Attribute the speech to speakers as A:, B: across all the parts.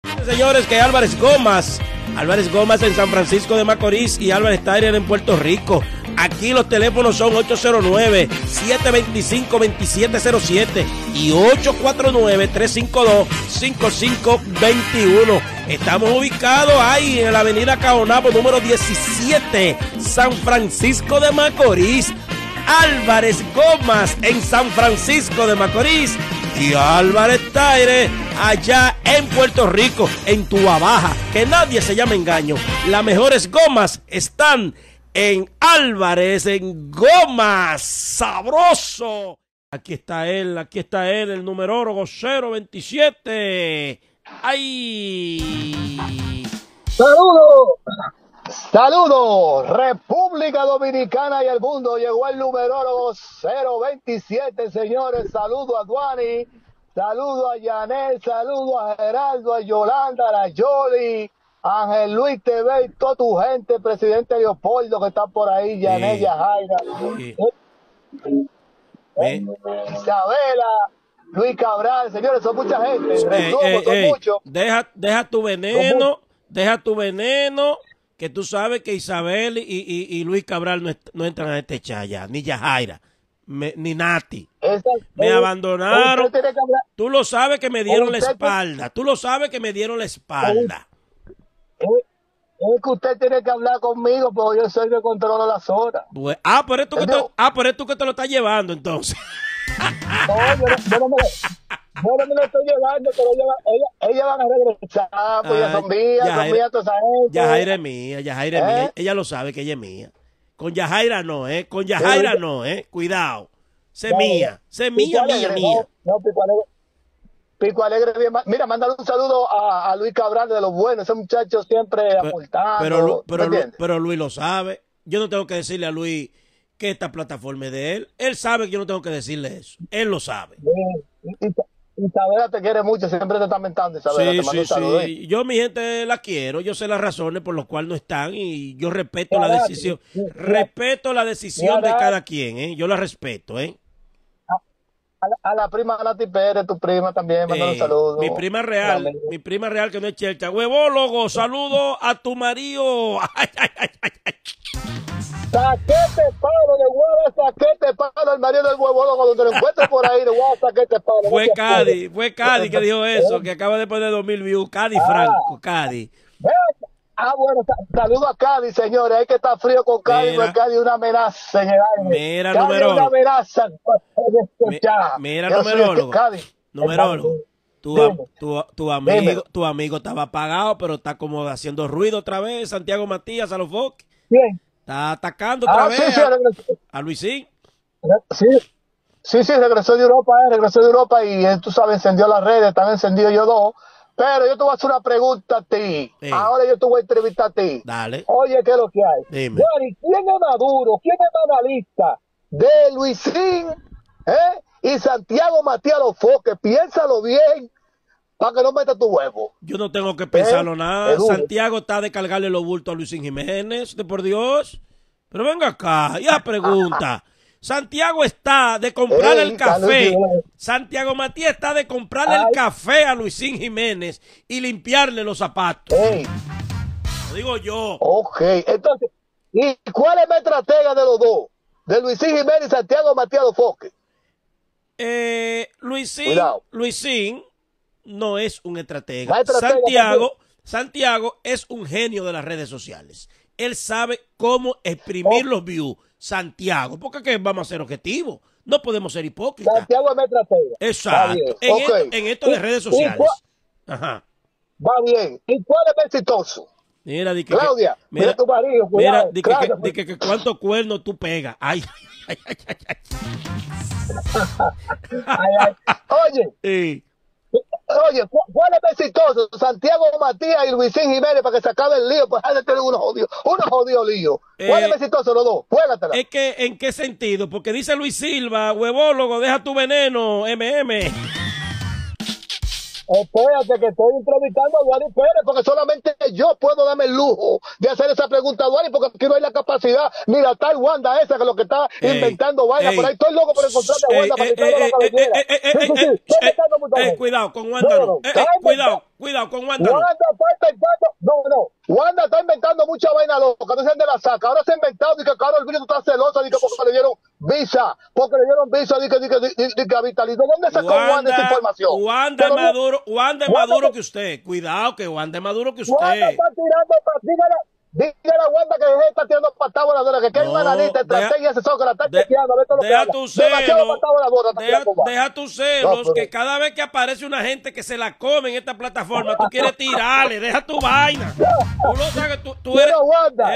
A: Señores, que Álvarez Gomas en San Francisco de Macorís y Álvarez Tyler en Puerto Rico. Aquí los teléfonos son 809-725-2707 y 849-352-5521. Estamos ubicados ahí en la avenida Caonabo, número 17, San Francisco de Macorís. Álvarez Gomas en San Francisco de Macorís y Álvarez Tyler allá en Puerto Rico, en Tua Baja. Que nadie se llame engaño. Las mejores gomas están en Álvarez en Gomas. ¡Sabroso! Aquí está él, el numerólogo 027. ¡Ay!
B: ¡Saludos! ¡Saludos! República Dominicana y el mundo. Llegó el numerólogo 027, señores. Saludos a Duani, saludos a Yanel, saludos a Geraldo, a Yolanda, a la Yoli, Ángel Luis TV y toda tu gente, presidente Leopoldo que está por ahí, Yanel, Yajaira, Isabela, Luis Cabral, señores, son mucha gente. Son muchos.
A: Deja tu veneno, que tú sabes que Isabel y Luis Cabral no entran a este chat ya, ni Yajaira, ni Nati. Me abandonaron. Tú lo sabes que me dieron la espalda.
B: Es que usted tiene que hablar conmigo porque yo soy el que controla las horas.
A: Pero es tú que te lo estás llevando entonces.
B: No, yo no me lo estoy llevando, pero ella van a regresar, pues ya son mías, toda esa gente.
A: Yajaira es mía, ella lo sabe que ella es mía. Con Yajaira no, cuidado. Sé mía.
B: No, Pico Alegre, bien. Mira, mándale un saludo a Luis Cabral de los buenos, ese muchacho siempre aportando.
A: Pero Luis lo sabe. Yo no tengo que decirle a Luis que esta plataforma es de él. Él sabe que yo no tengo que decirle eso. Él lo sabe.
B: Isabela te quiere mucho, siempre te está mentando, Isabela. Te mando un saludo.
A: Yo mi gente la quiero, yo sé las razones por las cuales no están y yo respeto la decisión. Respeto la decisión de cada quien, yo la respeto,
B: A la prima Nati Pérez, tu prima también, manda un saludo.
A: Mi prima real que no es chelcha. Huevólogo, saludo a tu marido.
B: Saquete palo de huevo, saquete palo, el marido del huevólogo, donde lo encuentres por ahí, de huevo, saquete palo.
A: Fue Cádiz que dijo eso, que acaba de poner 2000 views. Cádiz, Franco, Cádiz.
B: Bueno, saludo a Cádiz, señores. Hay que estar frío con Cádiz, porque Cádiz es una amenaza en el aire.
A: Mira, numerólogo.
B: Una amenaza.
A: Mira, numerólogo. Tu amigo estaba apagado, pero está como haciendo ruido otra vez. Santiago Matías a los Fox.
B: Bien.
A: Está atacando otra vez a Luisín.
B: Sí, regresó de Europa y tú sabes, encendió las redes, están encendidos yo dos. Pero yo te voy a hacer una pregunta a ti.
A: Sí.
B: Ahora yo te voy a entrevistar a ti.
A: Dale.
B: Oye, ¿qué es lo que hay?
A: Dime.
B: Dani, ¿quién es Maduro? ¿Quién es analista de Luisín y Santiago Matías Los Foques? Piénsalo bien para que no meta tu huevo.
A: Yo no tengo que pensarlo nada. Santiago está de cargarle los bultos a Luisín Jiménez, de por Dios. Pero venga acá, ya pregunta. Santiago está de comprarle el café. Santiago Matías está de comprarle el café a Luisín Jiménez y limpiarle los zapatos. Lo digo yo.
B: Ok, entonces, ¿y cuál es la estratega de los dos? De Luisín Jiménez y Santiago Matías Los Foques.
A: Luisín no es un estratega. Santiago es un genio de las redes sociales. Él sabe cómo exprimir los views. Santiago, porque ¿qué vamos a ser objetivos? No podemos ser hipócritas.
B: Santiago es mi estratega.
A: Exacto. En esto de redes sociales.
B: Ajá. Va bien. ¿Y cuál es el exitoso?
A: Mira,
B: Claudia, mira tu marido.
A: Mira, que cuántos cuernos tú pegas. Ay.
B: Oye. Oye, ¿cuál es el exitoso? Santiago Matías y Luisín Jiménez para que se acabe el lío, pues hay de tener unos jodidos líos. ¿Cuál es el exitoso los dos? Juégatela.
A: Es que, ¿en qué sentido? Porque dice Luis Silva, huevólogo, deja tu veneno,
B: Espérate, que estoy entrevistando a Duani Pérez, porque solamente yo puedo darme el lujo de hacer esa pregunta a Duani, porque aquí no hay la capacidad, ni la tal Wanda esa, que lo que está inventando vaina. Por ahí estoy loco por encontrarte a Wanda para quitarle la cabellera.
A: Cuidado, con Wanda no. Cuidado, con Wanda no.
B: Wanda está inventando, Wanda está inventando mucha vaina loca, no sé de la saca. Ahora se ha inventado que Karol G está celosa, porque le dieron visa, a Vitalito. ¿Dónde sacó Wanda esa información?
A: Wanda es maduro que usted. Cuidado, que Wanda es maduro que usted.
B: Wanda está tirando, dígale a Wanda que está tirando patada voladora, que hay una analista, estrategia, asesor, que la está chequeando, a ver todo lo que
A: deja
B: habla.
A: tu celo, deja tus celos,
B: No,
A: que cada vez que aparece una gente que se la come en esta plataforma, tú quieres tirarle, deja tu vaina. Tú no sabes, tú eres...
B: Wanda.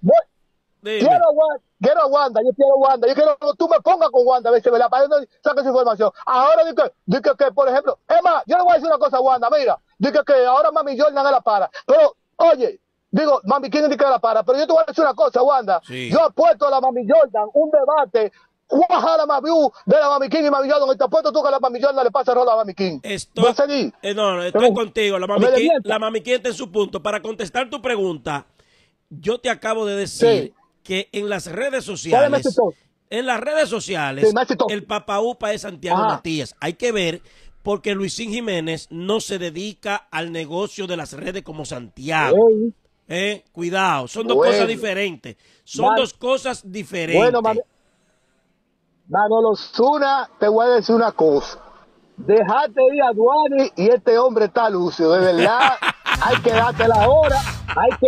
B: Quiero a Wanda, yo quiero que tú me pongas con Wanda, a ver si me la saca esa información. Ahora dice que, por ejemplo, es más, yo le voy a decir una cosa a Wanda, mira, dice que ahora Mami Jordan es la para, pero, oye, digo, Mami King dice que la para, pero yo te voy a decir una cosa, Wanda,
A: sí.
B: Yo apuesto a la Mami Jordan un debate, la Mami de la Mami King y Mami Jordan, y te apuesto tú que a la Mami Jordan le pasa el rol a Mami King.
A: Estoy contigo, la Mami King está en su punto. Para contestar tu pregunta, yo te acabo de decir que en las redes sociales, el Papa Upa es Santiago Matías. Hay que ver, porque Luisín Jiménez no se dedica al negocio de las redes como Santiago. Cuidado, son dos cosas diferentes. Dos cosas diferentes.
B: Bueno, Manolo Zuna, te voy a decir una cosa. Dejate ir a Duani y este hombre está lucio, de verdad. Hay que dártela ahora, porque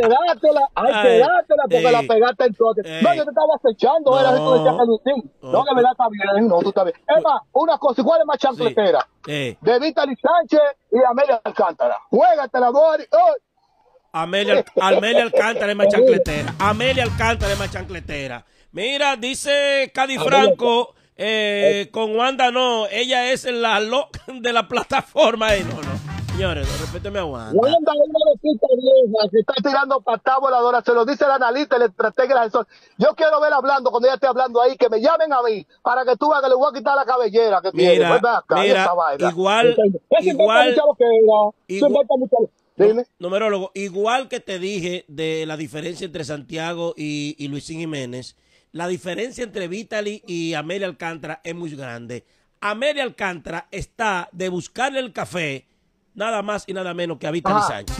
B: la pegaste en todo. No, yo te estaba acechando, era esto de Chacalucín. No, de verdad está bien, tú estás bien. Es más, una cosa, ¿cuál es más chancletera? De Vitaly Sánchez y Amelia Alcántara. Juégatela, Duani.
A: Amelia Alcántara es más chancletera. Amelia Alcántara es más chancletera. Mira, dice Cady Franco, con Wanda no, ella es la loca de la plataforma. No. Señores, respéteme a Wanda.
B: Wanda es una loquita vieja que está tirando patada voladora, se lo dice el analista, el estratega, el asesor. Yo quiero verla hablando, cuando ella esté hablando ahí, que me llamen a mí, para que tú veas que le voy a quitar la cabellera que tiene.
A: Numerólogo, igual que te dije de la diferencia entre Santiago y Luisín Jiménez, la diferencia entre Vitaly y Amelia Alcántara es muy grande. Amelia Alcántara está de buscarle el café nada más y nada menos que a Vitaly Sánchez.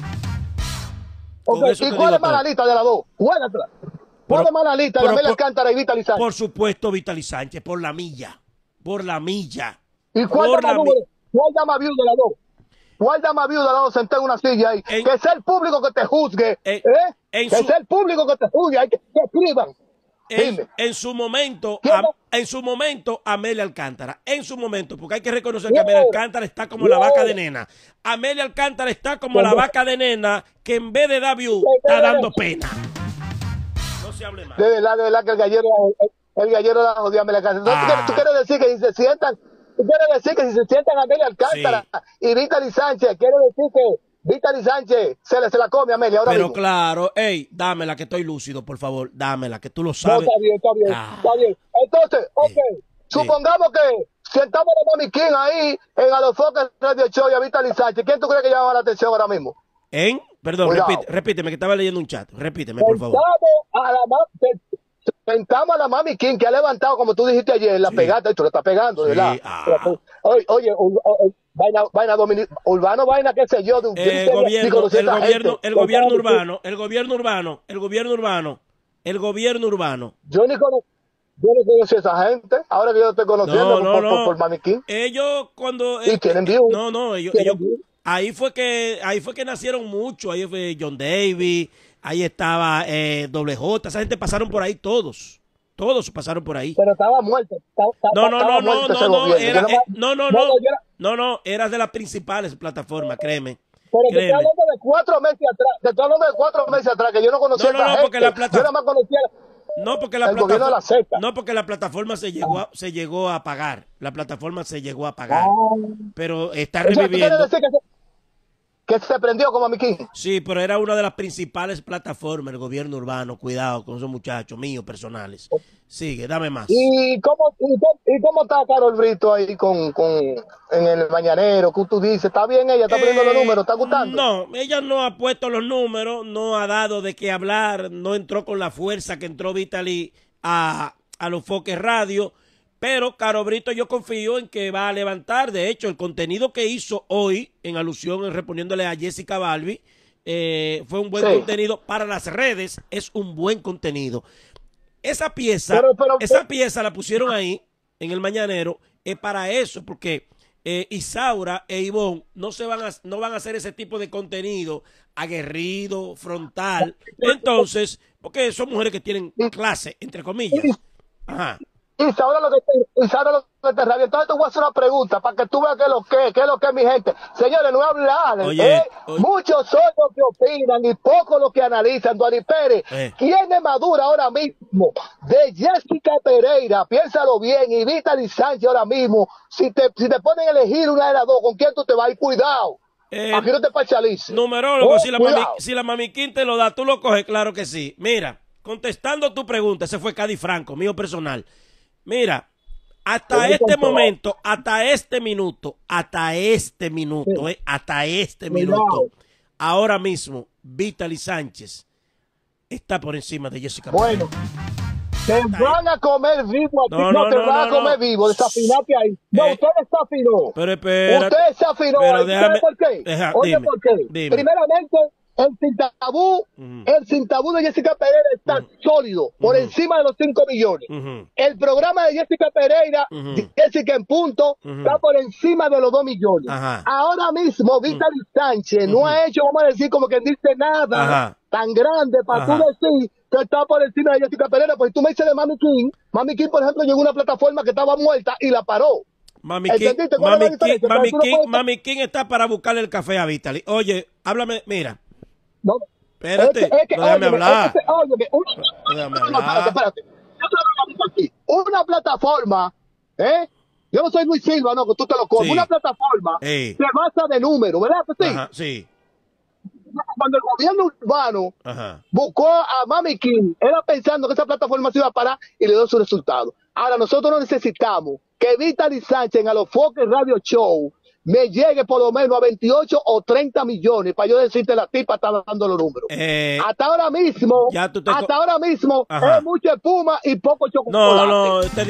B: ¿Y cuál es más la lista de las dos? ¿Cuál es más la lista de Amelia Alcántara y Vitaly Sánchez?
A: Por supuesto, Vitaly Sánchez, por la milla.
B: ¿Y cuál da más view de las dos? ¿Cuál da más view de las dos sentada en una silla ahí? Que sea el público que te juzgue. Que sea el público que te juzgue. Hay que escriban.
A: En su momento, Amelia Alcántara, en su momento, porque hay que reconocer que Amelia Alcántara está como la vaca de nena. Amelia Alcántara está como la vaca de nena que en vez de dar view, está dando pena. No se hable más.
B: De verdad que el gallero la jodía a Amelia Alcántara. ¿Tú quieres decir que si se sientan, Amelia Alcántara y Vitaly Sánchez, quiere decir que Vitaly Sánchez se la come a Amelia ahora mismo?
A: Pero claro, dámela que estoy lúcido, por favor, dámela que tú lo sabes.
B: No, está bien. Entonces, supongamos que sentamos a Mami King ahí en Alofoque Radio Show y a Vitaly Sánchez. ¿Quién tú crees que llama la atención ahora mismo?
A: Perdón, repíteme que estaba leyendo un chat. Repíteme, por favor.
B: Sentamos a la Mami King que ha levantado, como tú dijiste ayer, la pegada, y tú le estás pegando, ¿verdad? Oye, vaina urbano, vaina, qué sé yo.
A: El gobierno urbano.
B: Yo ni conocí a esa gente. Ahora que yo estoy conociendo por Mami King.
A: Ellos cuando
B: tienen view.
A: Ellos ahí fue que nacieron mucho. Ahí fue John Davis, ahí estaba Doble J, esa gente pasaron por ahí todos pasaron por ahí.
B: Pero estaba muerto.
A: Eras de las principales plataformas, créeme.
B: Pero te estoy hablando de 4 meses atrás, que yo no conocía a esa gente.
A: Porque la plataforma,
B: yo nada más conocía
A: porque la plataforma se llegó a apagar. La plataforma se llegó a apagar. Pero está reviviendo.
B: ¿Tú quieres decir que se prendió como a mi King?
A: Sí, pero era una de las principales plataformas, el gobierno urbano. Cuidado con esos muchachos míos personales. Sigue, dame más.
B: ¿Y cómo está Karol Brito ahí en el mañanero? ¿Qué tú dices? ¿Está bien ella? ¿Está poniendo los números? ¿Está gustando?
A: No, ella no ha puesto los números, no ha dado de qué hablar, no entró con la fuerza que entró Vitaly a los Foques Radio. Pero Caro Brito yo confío en que va a levantar. De hecho, el contenido que hizo hoy, en alusión, respondiéndole a Jessica Balbi, fue un buen contenido para las redes. Es un buen contenido. Esa pieza, esa pieza la pusieron ahí, en el Mañanero, es para eso, porque Isaura e Ivonne no van a hacer ese tipo de contenido aguerrido, frontal. Entonces, porque son mujeres que tienen clase, entre comillas. Ajá.
B: Isaura lo que te rabia. Entonces te voy a hacer una pregunta para que tú veas qué es lo que es mi gente. Señores, no es hablar.
A: Oye.
B: Muchos son los que opinan y pocos los que analizan. Duani Pérez, ¿quién es madura ahora mismo? De Jessica Pereira, piénsalo bien, y Vitaly Sánchez ahora mismo. Si te ponen a elegir una de las dos, ¿con quién tú te vas a ir? Cuidado. Aquí no te parcialices.
A: Numerólogo, si la Mamiquín te lo da, tú lo coges, claro que sí. Mira, contestando tu pregunta, ese fue Cádiz Franco, mío personal. Mira, hasta este momento, hasta este minuto, ahora mismo, Vitaly Sánchez está por encima de Jessica Pereira.
B: Bueno, te van a comer vivo a ti, no te van a comer vivo, desafinate ahí. No, usted desafinó.
A: Pero espérate.
B: Usted desafinó.
A: ¿Sabe
B: por qué? Oye, ¿por qué? Primeramente, el sin tabú de Jessica Pereira está sólido, por encima de los 5 millones. El programa de Jessica Pereira, Jessica en punto, está por encima de los 2 millones. Ahora mismo, Vitaly Sánchez no ha hecho, vamos a decir, como que dice nada tan grande para tú decir que está por encima de Jessica Pereira. Pues tú me dices de Mami King, por ejemplo, llegó a una plataforma que estaba muerta y la paró.
A: Mami King está para buscarle el café a Vitaly. Oye, háblame, mira.
B: No,
A: espérate, déjame hablar.
B: Espérate. Una plataforma, yo no soy Luis Silva, no, que tú te lo comes. Una plataforma se basa de números, ¿verdad?
A: Sí.
B: Cuando el gobierno urbano buscó a Mami King, era pensando que esa plataforma se iba a parar y le dio su resultado. Ahora, nosotros no necesitamos que Vitaly Sánchez en Alofoque Radio Show me llegue por lo menos a 28 o 30 millones para yo decirte la tipa está dando los números. Hasta ahora mismo es mucha espuma y poco chocolate.
A: No, te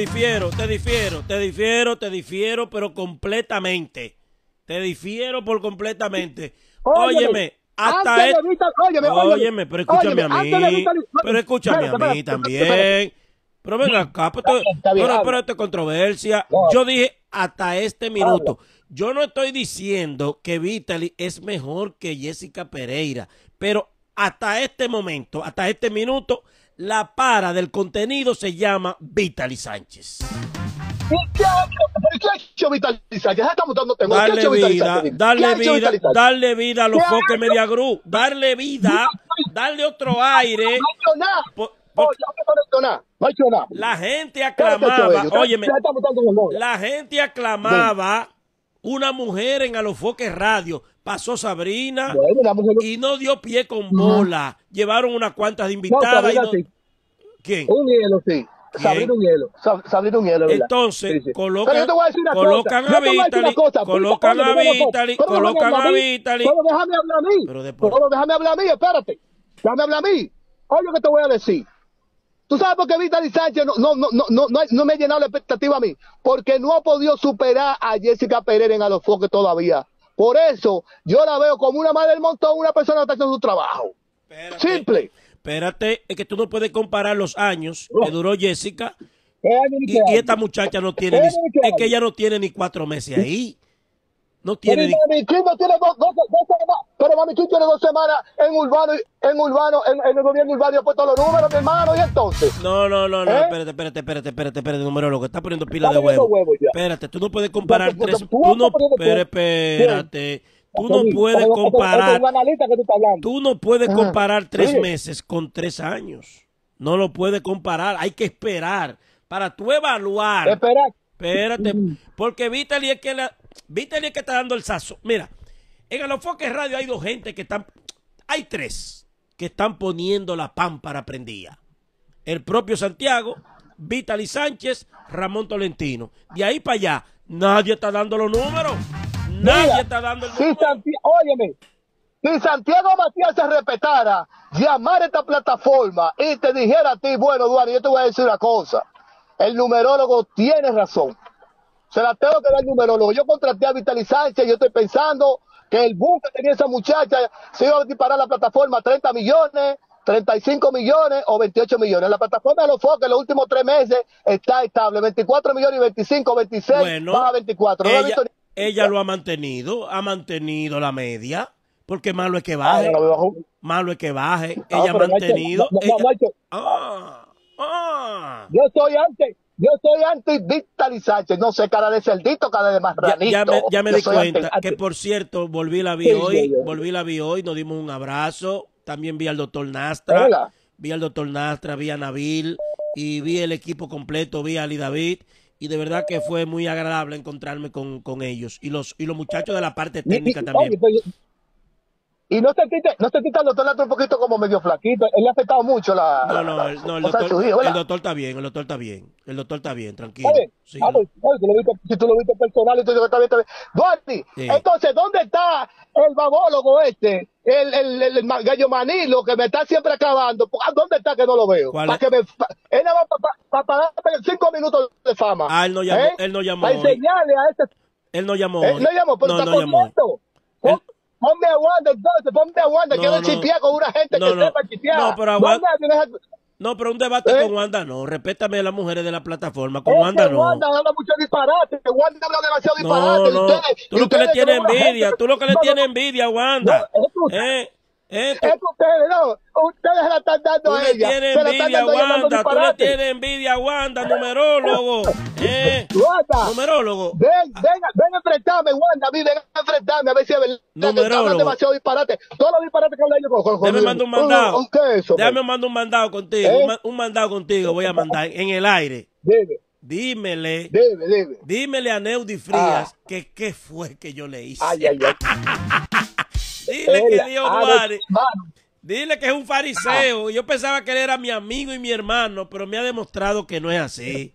A: difiero, pero completamente. Te difiero por completamente. Óyeme, óyeme, pero escúchame a mí. Pero escúchame a mí también. Pero venga acá, pero esta controversia. Yo dije hasta este minuto. Yo no estoy diciendo que Vitaly es mejor que Jessica Pereira, pero hasta este momento, hasta este minuto, la para del contenido se llama Vitaly Sánchez.
B: ¿Qué ha hecho Vitaly Sánchez?
A: Darle vida a los Foques Media Group, darle vida, darle otro aire.
B: No ha hecho nada.
A: La gente aclamaba, óyeme, la gente aclamaba una mujer en Alofoque Radio. Pasó Sabrina y no dio pie con bola. Llevaron unas cuantas de invitadas. ¿Quién?
B: Un hielo, sí. Sabrina un hielo. Sabrina un hielo, ¿verdad?
A: Entonces, colocan a Vitaly.
B: Pero déjame hablar a mí. Espérate. Déjame hablar a mí. Oye lo que te voy a decir. ¿Tú sabes por qué Vitaly Sánchez no me ha llenado la expectativa a mí? Porque no ha podido superar a Jessica Pereira en Alofoque todavía. Por eso, yo la veo como una madre del montón, una persona que está haciendo su trabajo. Simple.
A: Espérate, es que tú no puedes comparar los años que duró Jessica y esta muchacha no tiene, es que ella no tiene ni 4 meses ahí. No tiene
B: pero Mami King no tiene dos semanas, pero Mami King tiene 2 semanas en el gobierno urbano y ha puesto los números, mi hermano, y entonces.
A: No, espérate, numerólogo, está poniendo pila de huevo. Espérate, tú no puedes comparar tú no puedes comparar 3 meses con 3 años. No lo puedes comparar, hay que esperar para tú evaluar. Espérate, porque Vitaly es que está dando el sazo. Mira, en Alofoque Radio hay 2 gente que están, hay 3 que están poniendo la pámpara prendida. El propio Santiago, Vitaly Sánchez, Ramón Tolentino. De ahí para allá, nadie está dando los números. Nadie está dando el número.
B: Óyeme, si Santiago Matías se respetara, llamar a esta plataforma y te dijera a ti, bueno, Duane, yo te voy a decir una cosa. el numerólogo tiene razón. Se la tengo que dar al numerólogo. Yo contraté a Vitali Sánchez, yo estoy pensando que el boom que tenía esa muchacha se iba a disparar la plataforma 30 millones, 35 millones o 28 millones. La plataforma de los Foques en los últimos 3 meses está estable, 24 millones y 25, 26,
A: bueno,
B: baja 24.
A: Ella lo ha mantenido la media, porque malo es que baje. Malo es que baje. Ella ha mantenido.
B: Yo soy anti Vitali Sánchez, no sé, cara de cerdito, cara de marranito.
A: Ya me di cuenta que, por cierto, la vi hoy, nos dimos un abrazo. También vi al doctor Nastra, vi a Nabil y vi el equipo completo, vi a Ali David, y de verdad que fue muy agradable encontrarme con ellos y los muchachos de la parte técnica también.
B: Y no se quita el doctor Nastra un poquito como medio flaquito. Él le ha afectado mucho
A: el doctor está bien, el doctor está bien, tranquilo. Sí,
B: si tú lo viste personal y tú dices que está bien. Duarte, sí. Entonces, ¿dónde está el babólogo el gallo Manilo que me está siempre acabando? ¿Dónde está que no lo veo? Él nada más para pagar 5 minutos de fama.
A: Él no llamó.
B: Para enseñarle a ese.
A: Él no llamó.
B: No llamó, pero está contento. Ponme a Wanda, entonces, ponme a Wanda. Quiero chipear con una gente que sepa chipear.
A: No, pero un debate con Wanda no. Respétame a las mujeres de la plataforma. Con Wanda no.
B: Wanda habla mucho disparate. Wanda habla demasiado disparate.
A: No. Tú lo que le tienes envidia. Tú lo que le tienes envidia a Wanda.
B: Es que ustedes se la están dando a ella.
A: Tú le tienes envidia a Wanda, numerólogo. Numerólogo.
B: Ven a enfrentarme, Wanda. Ven a enfrentarme a ver si es verdad.
A: Numerólogo.
B: Demasiado disparate. Todos los disparates que habla yo
A: Déjame mandar un mandado. Déjame mandar un mandado contigo. Un mandado contigo voy a mandar en el aire. Dímele a Neudi Frías que qué fue que yo le hice. Dile que Dios guarde. Dile que es un fariseo. Yo pensaba que él era mi amigo y mi hermano, pero me ha demostrado que no es así.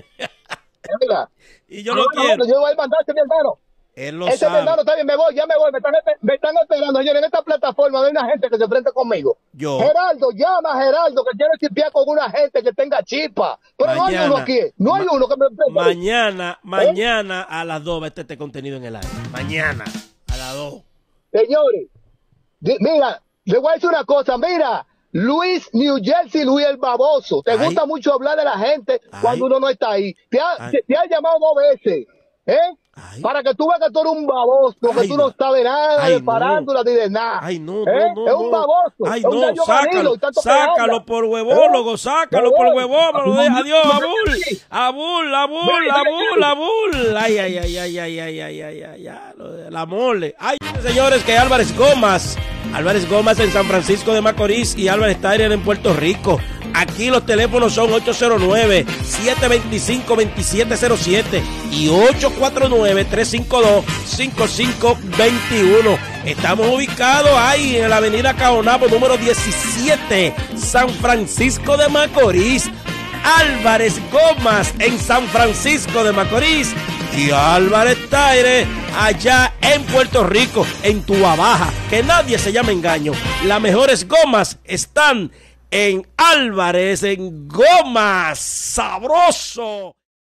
A: Y yo lo quiero.
B: Yo voy a mandarte, mi hermano.
A: Él lo
B: sabe. Mi hermano está bien, ya me voy. Me están esperando, señores, en esta plataforma hay una gente que se enfrenta conmigo. Geraldo, llama a Geraldo, que quiere chipear con una gente que tenga chispa. Pero no hay uno aquí. No hay uno que me enfrente.
A: Mañana a las 2 va a estar este contenido en el aire. Mañana a las 2.
B: Señores, mira, le voy a decir una cosa, mira, Luis New Jersey, Luis el baboso, te gusta mucho hablar de la gente cuando uno no está ahí. Te ha llamado 2 veces, para que tú veas que tú eres un baboso, que tú no sabes nada de farándula ni de nada. Es un baboso.
A: Sácalo por huevólogo, sácalo por huevólogo. Adiós, Abul. La mole. Señores, que Álvarez Gómez en San Francisco de Macorís y Álvarez Tyler en Puerto Rico. Aquí los teléfonos son 809-725-2707 y 849-352-5521. Estamos ubicados ahí en la avenida Caonapo, número 17, San Francisco de Macorís. Álvarez Gómez en San Francisco de Macorís y Álvarez Tyler allá en Puerto Rico, en Tua Baja. Que nadie se llame engaño. Las mejores gomas están en Álvarez, en Gomas. ¡Sabroso!